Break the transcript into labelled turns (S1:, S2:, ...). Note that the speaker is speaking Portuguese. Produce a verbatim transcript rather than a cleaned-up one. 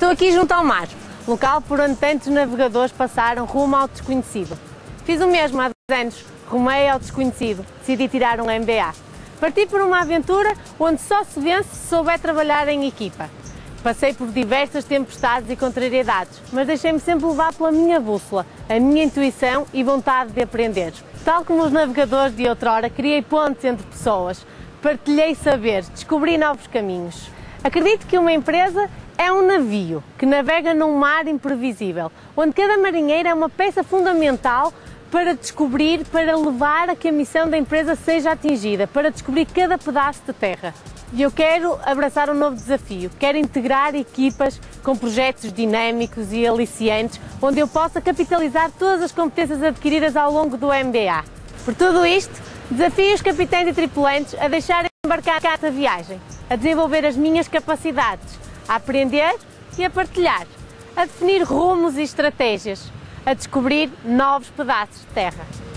S1: Estou aqui junto ao mar, local por onde tantos navegadores passaram rumo ao desconhecido. Fiz o mesmo há dez anos, rumei ao desconhecido, decidi tirar um M B A. Parti por uma aventura onde só se vence se souber trabalhar em equipa. Passei por diversas tempestades e contrariedades, mas deixei-me sempre levar pela minha bússola, a minha intuição e vontade de aprender. Tal como os navegadores de outrora, criei pontes entre pessoas, partilhei saber, descobri novos caminhos. Acredito que uma empresa é um navio que navega num mar imprevisível, onde cada marinheiro é uma peça fundamental para descobrir, para levar a que a missão da empresa seja atingida, para descobrir cada pedaço de terra. E eu quero abraçar um novo desafio, quero integrar equipas com projetos dinâmicos e aliciantes, onde eu possa capitalizar todas as competências adquiridas ao longo do M B A. Por tudo isto, desafio os capitães e tripulantes a deixarem embarcar nesta viagem, a desenvolver as minhas capacidades, a aprender e a partilhar, a definir rumos e estratégias, a descobrir novos pedaços de terra.